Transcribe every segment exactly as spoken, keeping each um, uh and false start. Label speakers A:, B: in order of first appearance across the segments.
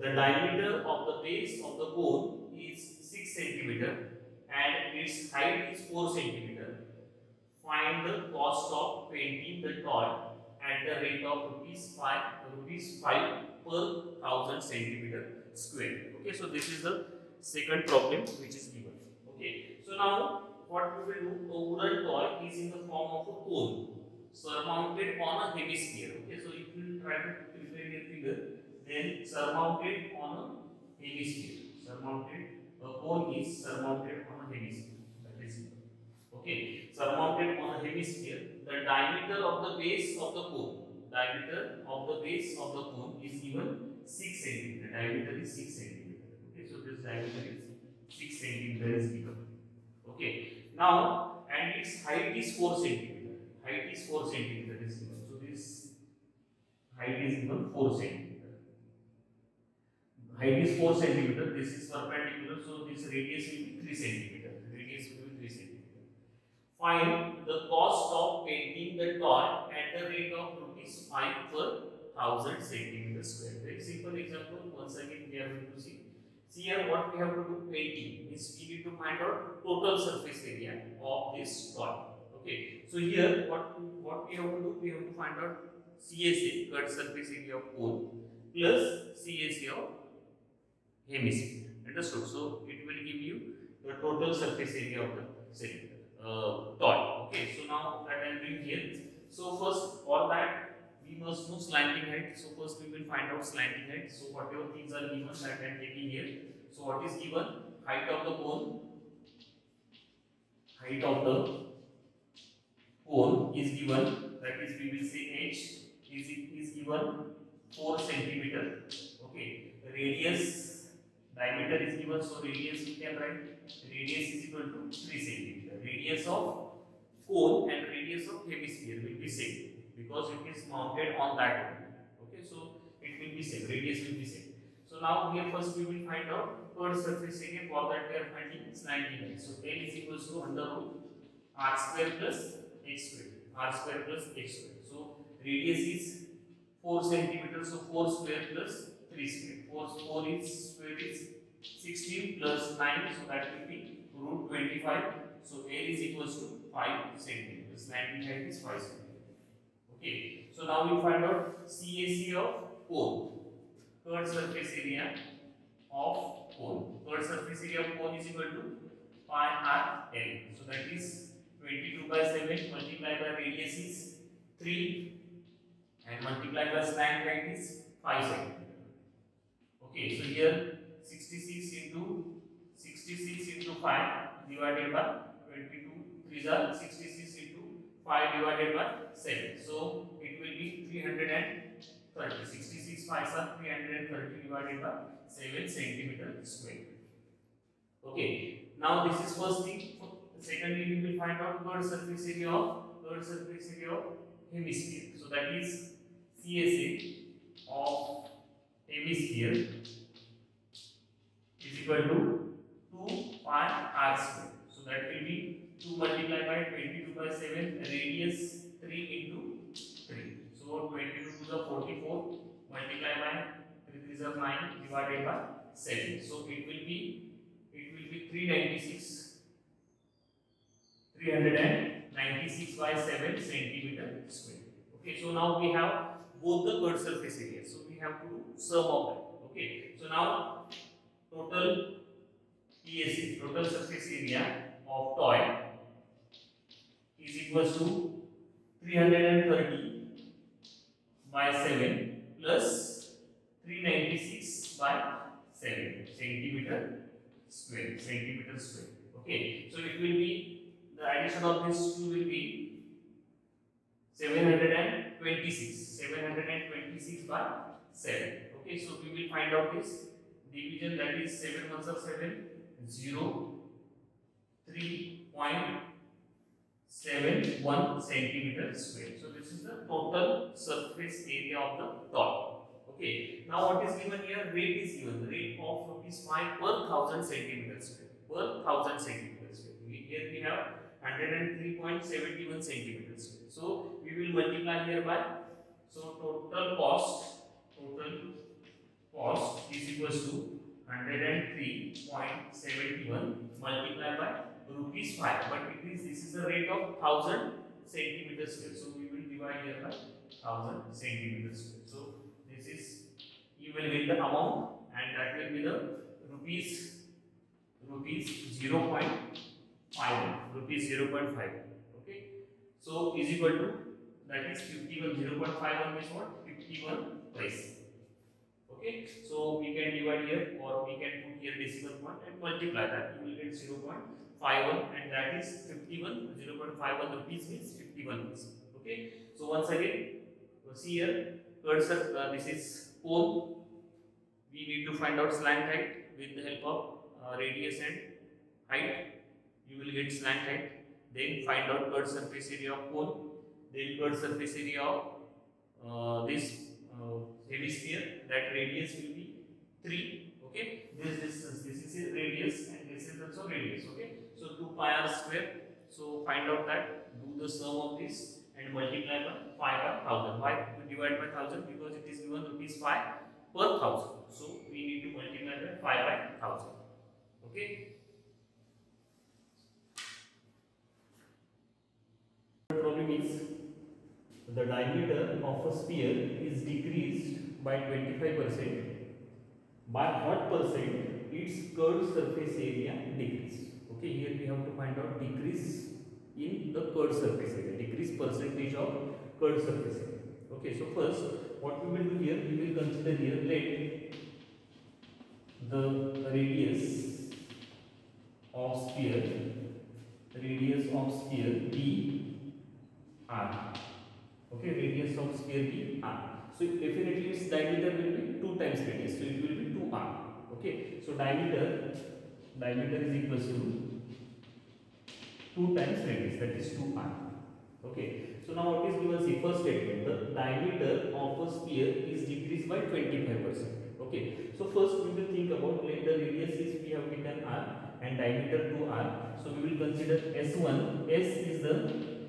A: The diameter of the base of the cone is six centimeter and its height is four centimeter. Find the cost of painting the toy at the rate of rupees five rupees five per thousand centimeter square. Okay, so this is the second problem which is given. Okay, so now what we will do, a wooden toy is in the form of a cone surmounted on a hemisphere. Okay, so if you try to prepare a figure, then surmounted on a hemisphere, surmounted, a cone is surmounted on a hemisphere, that is it. Okay, surmounted on a hemisphere. The diameter of the base of the cone, diameter of the base of the cone is given six centimeter. Diameter is six centimeter. Okay, so this diameter is six centimeter is given. Okay, now and its height is four centimeter. Height is four centimeter is given. So this height is given four centimeter. Height is four centimeter. This is perpendicular, so this radius will be three centimeter. Radius will be three centimeter. Find the cost of painting the toy at the rate of rupees five per thousand centimeter square. Very simple example. Once again, we are going to see. See here, what we have to do, painting means we need to find out total surface area of this toy. Okay, so here what what we have to do, we have to find out C S A, cut surface area of cone, plus C S A of hemisphere. Understood? So it will give you the total surface area of the cylinder, uh, toy. Okay, so now that I am doing here. So first, for that we must know slanting height. So first we will find out slanting height. So whatever things are given that I am taking here. So what is given? Height of the cone. Height of the cone is given. That is, we will say h is is given four centimeter. Okay. Radius, diameter is given. So radius we can write. Radius is equal to three centimeter. Radius of cone and radius of hemisphere will be same, because it is mounted on that only. Okay, so it will be same, radius will be same. So now here first we will find out curved surface area. For that we are finding slanting height. So L is equals to under root r square plus x square, r square plus x square. So radius is four centimeter. So four square plus three square. four, four is square is sixteen plus nine. So that will be root twenty-five. So L is equals to five centimeter. Slanting height is five centimeter. Okay, so now we find out C A C of cone, curved surface area of cone. Curved surface area of cone is equal to pi r L. So that is twenty-two by seven multiplied by radius is three and multiplied by slant height is five centimeter. Okay, so here sixty-six into sixty-six into five divided by twenty-two, threes are sixty-six into five divided by seven. So it will be three hundred thirty. sixty-six fives are three hundred thirty divided by seven centimeter square. Okay, now this is first thing. Secondly, we will find out curved surface area of curved surface area of hemisphere. So that is C S A of hemisphere is equal to two pi r square. So that will be two multiplied by twenty-two by seven, radius three into three. So twenty-two to the forty-four multiplied by three is nine divided by seven. So it will be it will be three hundred ninety-six three hundred ninety-six by seven centimeter square. Okay, so now we have both the curved surface area. So we have to do sum of that. Okay, so now total P S A, total surface area of toy is equals to three hundred thirty by seven plus three hundred ninety-six by seven centimeter square, centimeter square. Okay, so it will be, the addition of these two will be seven hundred twenty-six, seven hundred twenty-six by seven. Okay, so we will find out this division, that is seven ones are seven, zero, three point seven one centimeter square. So this is the total surface area of the toy. Okay, now what is given here? Rate is given. The rate of rupees five per thousand centimeter square. Per thousand centimeter square. We, here we have one hundred three point seven one centimeter square. So we will multiply here by, so total cost, total cost is equals to one hundred three point seven one multiplied by rupees five, but it is this is the rate of one thousand centimeters square, so we will divide here by one thousand centimeters square. So this is, you will get the amount, and that will be the rupees rupees zero point five one, rupees zero point five one. Okay, so is equal to, that is fifty-one, zero point five one is what, fifty-one price. Okay, so we can divide here, or we can put here decimal point and multiply that, you will get zero point five one, and that is fifty-one, zero point five one rupees means fifty-one rupees. Okay, so once again, see here, cursor, uh, this is pole, we need to find out slant height with the help of uh, radius and height, you will get slant height, then find out curved surface area of pole, then curved surface area of uh, this uh, hemisphere, that radius will be three. Okay, this distance, this is a radius and this is also radius. Okay, so two pi r square, so find out that, do the sum of this and multiply by five by one thousand. Why to divide by one thousand? Because it is given rupees five per thousand, so we need to multiply by five by one thousand. Okay, the problem is, the diameter of a sphere is decreased by twenty-five percent. By what percent its curved surface area decrease? Okay, here we have to find out decrease in the curved surface area, decrease percentage of curved surface area. Okay, so first what we will do here, we will consider here, let the radius of sphere, radius of sphere be r. Okay, radius of sphere be r. So definitely its diameter will be two times radius, so it will be two r. Okay, so diameter diameter is equals to two times radius, that is two r. Okay, so now what is given? See, first statement, the diameter of a sphere is decreased by twenty-five percent. Okay, so first we will think about, let the radius is, we have taken r and diameter two r, so we will consider S one. S is the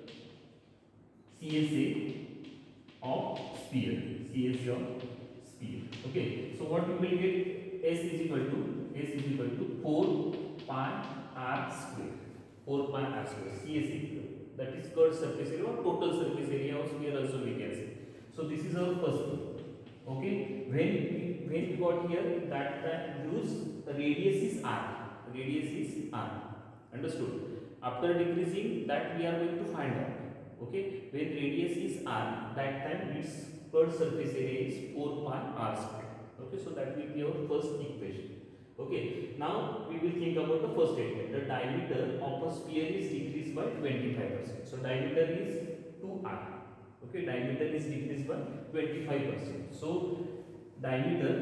A: C S A of sphere, C S A of sphere. Okay, so what we will get, S is equal to, S is equal to four pi r square, four pi r square, C S A, that is curved surface area or total surface area of sphere also we can say. So this is our first one. Okay, when we, when we got here, that time use the radius is r, radius is r, understood? After decreasing that, we are going to find out. Okay, when radius is r, that time its curved surface area is four pi r square. Okay, so that will be our first equation. Okay, now we will think about the first statement, the diameter of a sphere is decreased by twenty-five percent. So diameter is two r. Okay, diameter is decreased by twenty-five percent. So diameter,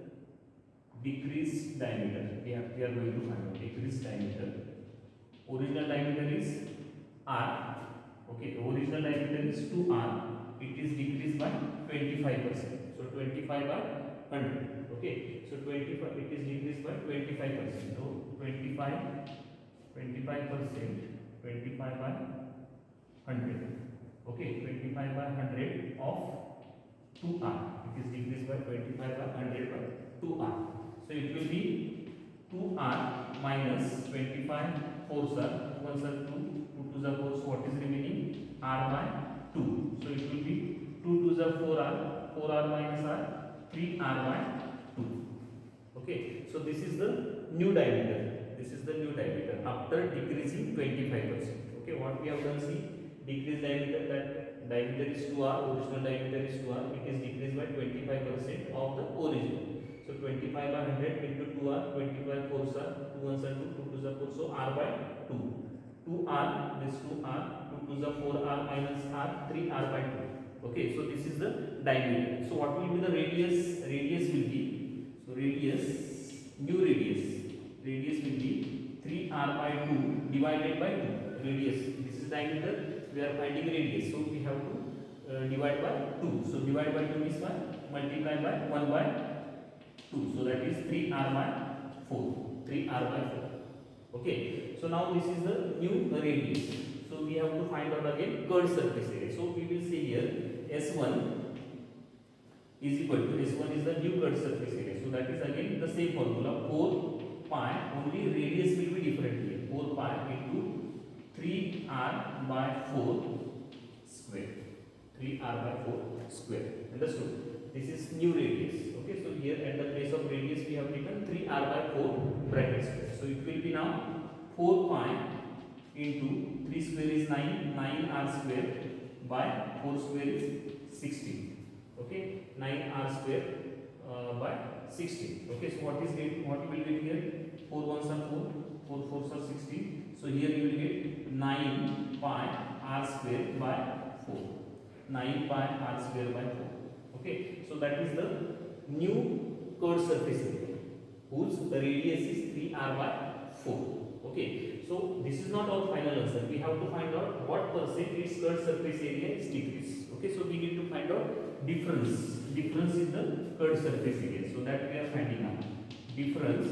A: decreased diameter, we are, we are going to find out decreased diameter. Original diameter is r. Okay, original diameter is two r, it is decreased by twenty-five percent. So twenty-five by one hundred. Okay, so twenty-five, it is decreased by twenty-five percent. So twenty-five, twenty-five percent, twenty-five by one hundred. Okay, twenty-five by one hundred of two r, it is decreased by twenty-five by one hundred by two r. So it will be two r minus twenty-five, four are one are two, two to the four, so what is remaining? R by two. So it will be two to the four r, four r minus r, three r by two. Okay, so this is the new diameter, this is the new diameter after decreasing twenty-five percent. Okay, what we have done, see, decreased diameter, that diameter is two r, original diameter is two r, it is decreased by twenty-five percent of the original. So twenty-five by one hundred into two r, twenty-five fours are, two ones are two, two to the four, so r by two. two r, this two r, two to the four r minus r, three r by two. Okay, so this is the diameter. So what will be the radius? Radius will be, so radius, new radius, radius will be three r by two divided by two. Radius, this is diameter, we are finding radius, so we have to uh, divide by two. So divide by two is what? Multiply by one by two. So that is three r by four. three r by four. Okay. So now this is the new radius. So we have to find out again curved surface area. So we will say here S one, is equal to, S one is the new cut surface area. So that is again the same formula, four pi, only radius will be different here. four pi into three r by four square. three r by four square. Understood? This is new radius. Okay, so here at the place of radius we have taken three r by four bracket square. So it will be now four pi into three square is nine, nine r square by four square is sixteen. Okay, nine r square uh, by sixteen. Okay, so what is it? What you will get here? four ones are four, four fours are sixteen. So here you will get nine pi r square by four. nine pi r square by four. Okay, so that is the new curved surface area whose radius is three r by four. Okay, so this is not our final answer. We have to find out what percent its curved surface area is decreased. Okay, so we need to find out difference. Difference in the curved surface area. So that we are finding out. Difference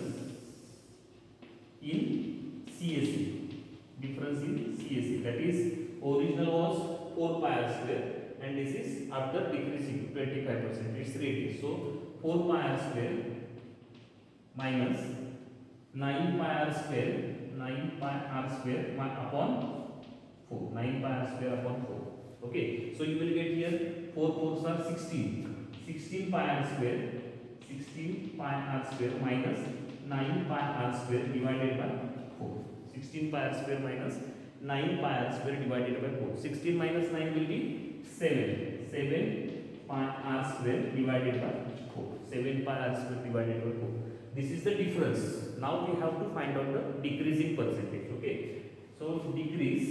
A: in C S A. Difference in C S A. That is, original was four pi r square. And this is after decreasing to twenty-five percent its radius. So four pi r square minus nine pi r square, nine pi r square upon four, nine pi r square upon four. Okay, so you will get here four fours are sixteen, sixteen pi r square, sixteen pi r square minus nine pi r square divided by four. sixteen pi r square minus nine pi r square divided by four. sixteen minus nine will be seven. seven pi r square divided by four. seven pi r square divided by four. This is the difference. Now we have to find out the decreasing percentage. Okay, so decrease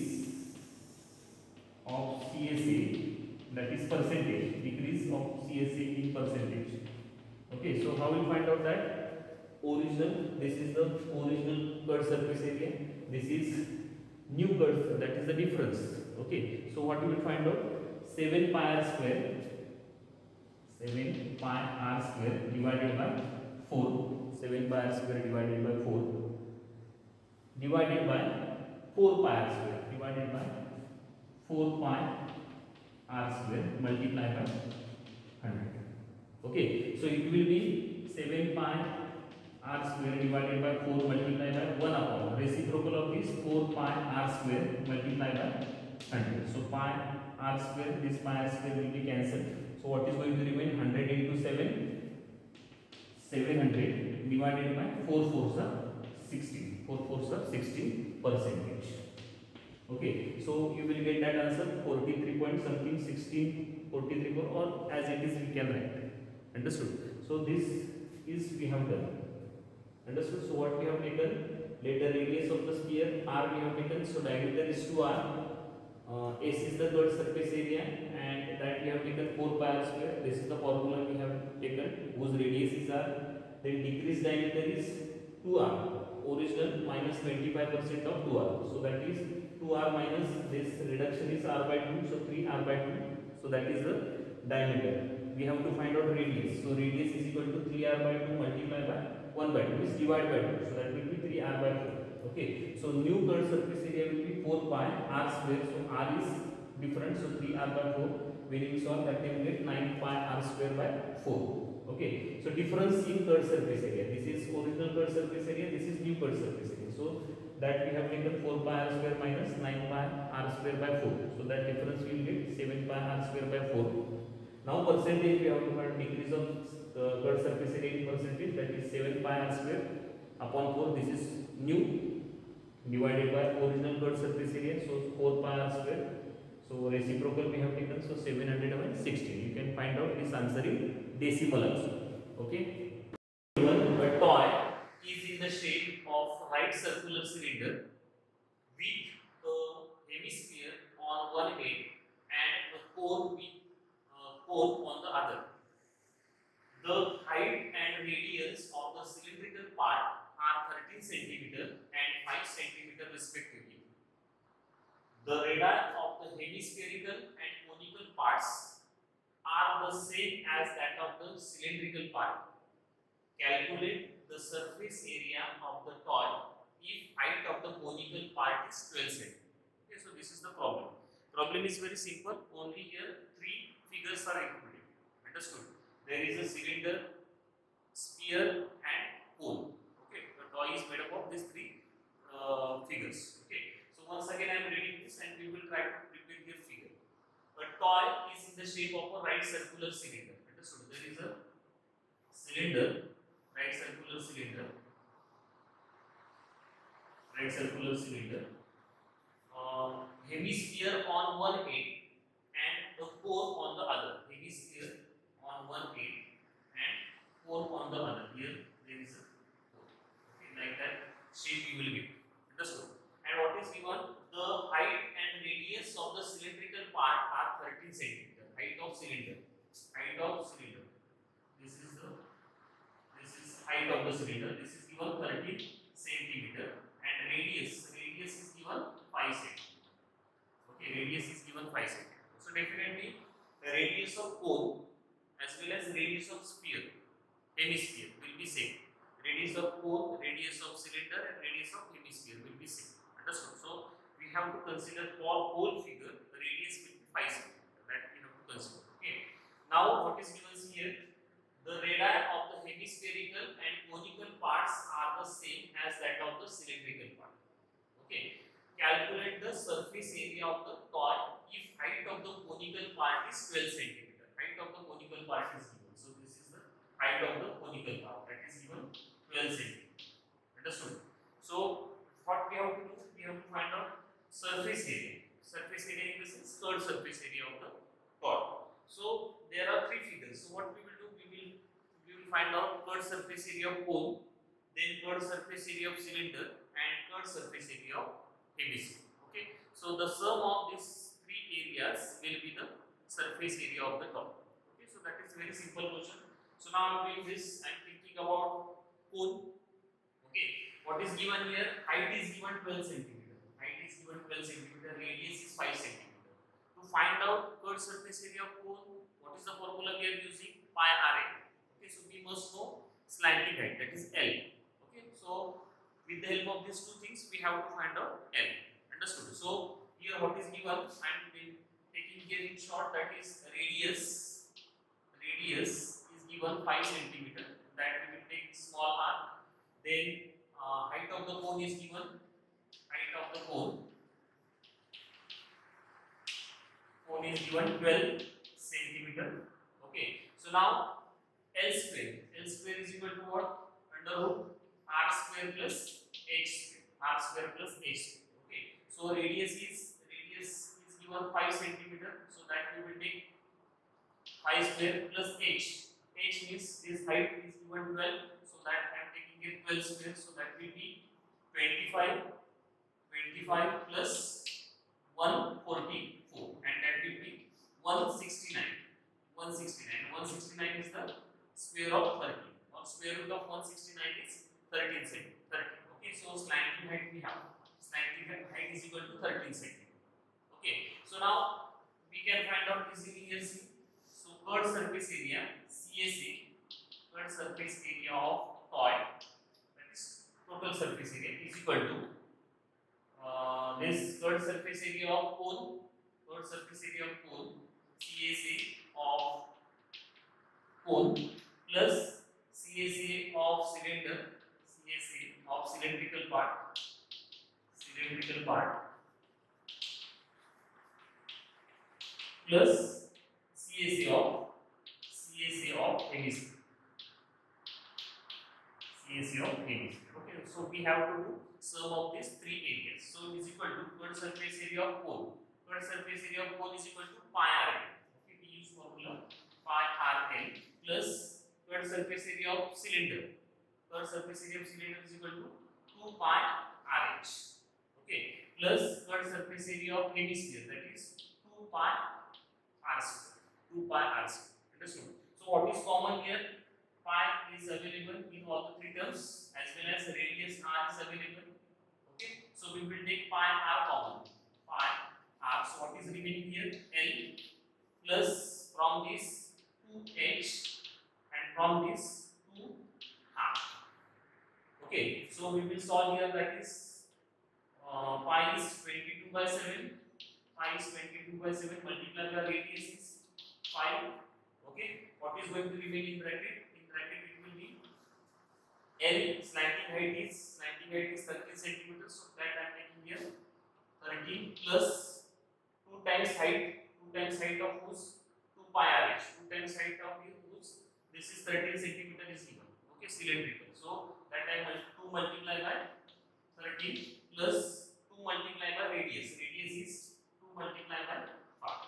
A: of C S A, that is percentage. Decrease of C S A in percentage. Okay, so how we find out that? Original, this is the original curved surface area. This is new curve, that is the difference. Okay, so what we will find out? seven pi r square, seven pi r square divided by four, seven pi r square divided by four, divided by four pi r square, divided by four pi r square multiplied by one hundred. Okay, so it will be seven pi r square divided by four multiplied by one upon reciprocal of this four pi r square multiplied by one hundred. So pi r square, this pi r square will be cancelled. So what is going to remain? one hundred into seven, seven hundred divided by four fours are sixteen. four fours are sixteen percentage. Okay, so you will get that answer forty-three point something, sixteen, forty-three, or as it is we can write. Understood? So this is we have done. Understood? So what we have taken? Let the radius of the sphere r we have taken. So diameter is two r. Uh, S is the curved surface area, and that we have taken four pi r square. This is the formula we have taken, whose radius is r. Then decreased diameter is two r. Original minus twenty-five percent of two r. So that is two r minus this reduction is r by two. So three r by two. So that is the diameter. We have to find out radius. So radius is equal to three r by two multiplied by one by two is divided by two. So that will be three r by four. Okay, so new curved surface area will be four pi r square. So r is different, so three r by four. When we solve that, we will get nine pi r square by four. Okay, so difference in curved surface area. This is original curved surface area. This is new curved surface area. So that we have taken four pi r square minus nine pi r square by four. So that difference we will get seven pi r square by four. Now percentage we have to find decrease of uh, curved surface area in percentage. That is seven pi r square upon four. This is new, divided by original curved surface area. So four pi r square. So reciprocal we have taken. So seven hundred sixteen. You can find out this answer in decimal also. Okay. A toy is in the shape of right circular cylinder with a hemisphere on one end and a core with uh, core on the other. The height and radius of the cylindrical part are thirteen centimeter and five centimeter respectively. The radii of the hemispherical and conical parts are the same as that of the cylindrical part. Calculate the surface area of the toy if height of the conical part is twelve centimeters. Okay, so this is the problem. Problem is very simple. Only here three figures are included. Understood? there is a cylinder, sphere and cone. Okay, the toy is made up of these three uh, figures. Okay, so once again I am reading this and we will try to prepare the figure. A toy is in the shape of a right circular cylinder. Understood? There is a cylinder, right circular cylinder, right circular cylinder, uh, hemisphere on one end and the cone on the other. Hemisphere on one end and cone on the other. Here there is a cone. Okay, like that shape you will get. Understood? And what is given? The height and radius of the cylindrical part are thirteen centimeter. Height of cylinder. Height of cylinder. This is the this is height of the cylinder. This is given thirteen centimeter and radius. Radius is given five centimeter. Okay, radius is given five centimeter. So definitely the radius of cone as well as radius of sphere, hemisphere will be same. Radius of cone, radius of cylinder and radius of hemisphere will be same. Understood? So we have to consider for whole figure the radius will be five centimeter. That we have to consider. Okay. Now what is given here? The radii of the hemispherical and conical parts are the same as that of the cylindrical part. Okay. Calculate the surface area of the toy if height of the conical part is twelve centimeter. Height of the conical part is given. So this is the height of the conical part, that is given twelve centimeter. Understood? So what we have to do? We have to find out surface area. Surface area in the sense third surface area of the toy. So there are three figures. So what we will do? We will we will find out third surface area of cone, then third surface area of cylinder, and third surface area of hemisphere. Okay. So the sum of these three areas will be the surface area of the toy. Okay. So that is a very simple question. So now I am doing this. I am thinking about cone. Okay. What is given here? Height is given twelve centimeter. Height is given twelve centimeter. Radius is five centimeter. To find out third surface area of cone, what is the formula we are using? Pi r a. Okay. So we must know slanting height, that is L. Okay. So with the help of these two things, we have to find out L. Understood? So here what is given? I am taking here in short, that is radius. Radius is given five centimeter. That we will take small r. Then uh, height of the cone is given. Height of the cone. Cone is given twelve centimeter. Okay. So now L square. L square is equal to what? Under root r square plus h square. R square plus h square. Okay. So radius is radius is given five centimeter. So that we will take five square plus h. H means this height is given twelve. So that I am taking it twelve square. So that will be twenty-five. twenty-five plus one forty-four. And that will be one sixty-nine. one sixty-nine. one sixty-nine is the square of thirteen. Or square root of one sixty-nine is thirteen centimeter. thirteen. Okay, so slanting height we have. Slanting height is equal to thirteen centimeter. Okay, so now we can find out easily here. See. So third surface area, C S A, third surface area of toy, that is total surface area, is equal to uh, this third surface area of cone, third surface area of cone, C S A of cone plus C S A of cylinder, C S A of cylindrical part, cylindrical part plus C S A of C S A of hemisphere, C S A of hemisphere. Okay, so we have to do sum of these three areas. So it is equal to third surface area of cone. Third surface area of cone is equal to pi r l. Okay, we use formula pi r l plus third surface area of cylinder. Third surface area of cylinder is equal to two pi r h. Okay, plus third surface area of hemisphere, that is two pi r square. two pi r square. Understood? So what is common here? Pi is available in all the three terms, as well as radius r is available. Okay, so we will take pi r common. Pi r. So what is remaining here? L plus from this two h and from this two r. Okay, so we will solve here, that is uh, pi is twenty-two by seven. Pi is twenty-two by seven multiplied by radius is five. Okay, what is going to remain in bracket? In bracket it will be L, slanting height is slanting height is thirteen centimeters, so that I am taking here thirteen plus two times height, two times height of whose two pi r h, two times height of whose this is thirteen centimeter is given. Okay, cylindrical. So that I will two multiply by thirteen plus two multiply by radius. Radius is two multiply by five.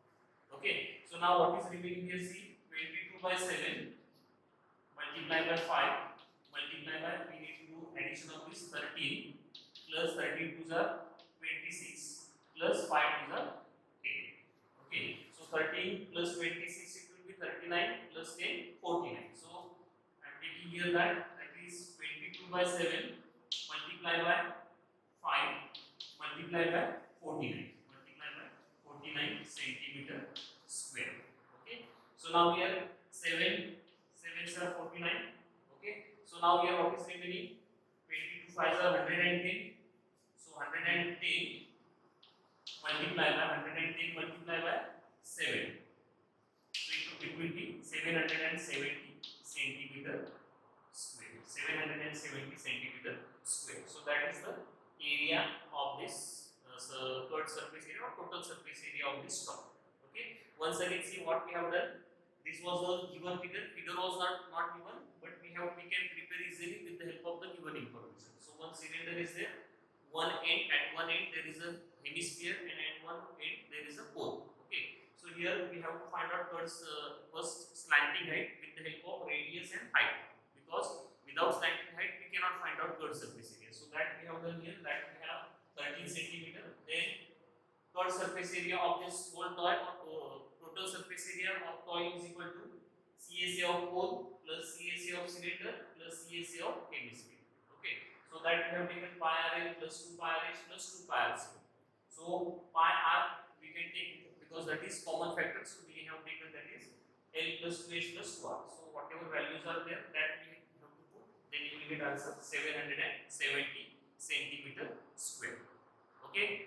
A: Okay, so now what is remaining here? See, twenty-two by seven multiply by five multiply by, we need to do addition of this thirteen plus thirteen twos are twenty-six plus five twos are ten. Okay, so thirteen plus twenty-six, it will be thirty-nine plus ten, forty-nine. So I am taking here that that is twenty-two by seven multiply by five multiply by forty-nine multiply by forty-nine centimeter square. Okay, so now here seven sevens are forty-nine. Okay, so now here what is remaining? twenty-two fives are one hundred ten. So one hundred ten multiply by one hundred ten multiply by seven. So it, it will be seven hundred seventy centimeter square. seven hundred seventy centimeter square. So that is the area of this uh, so third surface area or total surface area of this top. Okay. Once again, see what we have done. This was the given figure. Figure was not not given, but we have we can prepare easily with the help of the given information. So one cylinder is there. One end, at one end there is a hemisphere, and at one end there is a pole. Okay. So here we have to find out first, uh, first slanting height with the help of radius and height, because without slanting height we cannot find out third surface area. So that we have done here, that we have thirteen centimeter. Then third surface area of this whole toy, or total surface area of toy is equal to C S A of pole plus C S A of cylinder plus C S A of hemisphere. Okay, so that we have taken pi r l plus two pi r h plus two pi r square. So pi r we can take because that is common factor. So we have taken that is L plus two h plus two r. So whatever values are there, that we have to put. Then you will get answer seven hundred seventy centimeter square. Okay.